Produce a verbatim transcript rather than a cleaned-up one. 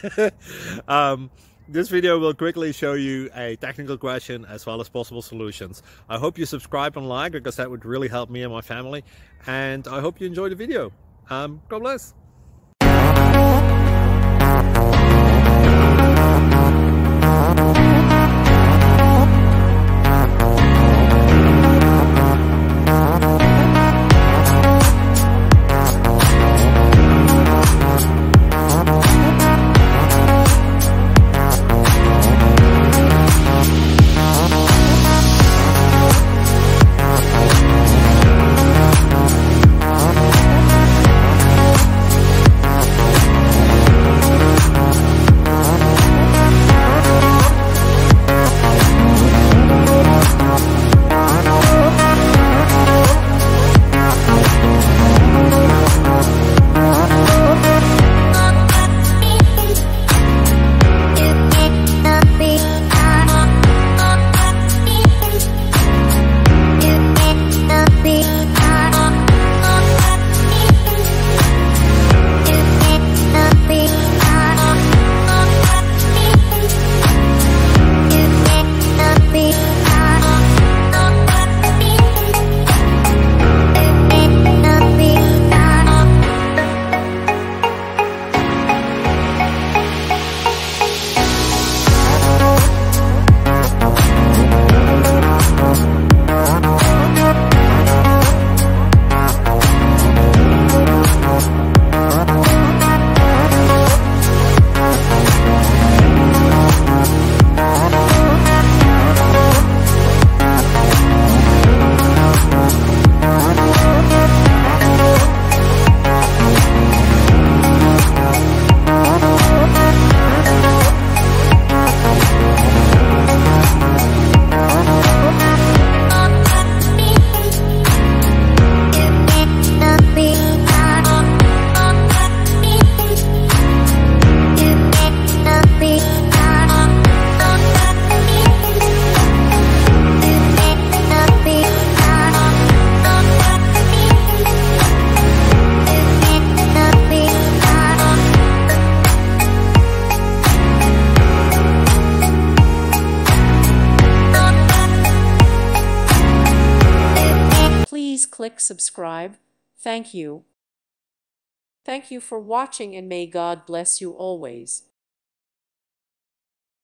um, this video will quickly show you a technical question as well as possible solutions. I hope you subscribe and like, because that would really help me and my family. And I hope you enjoy the video. Um, God bless. Please click subscribe. Thank you. Thank you for watching, and may God bless you always.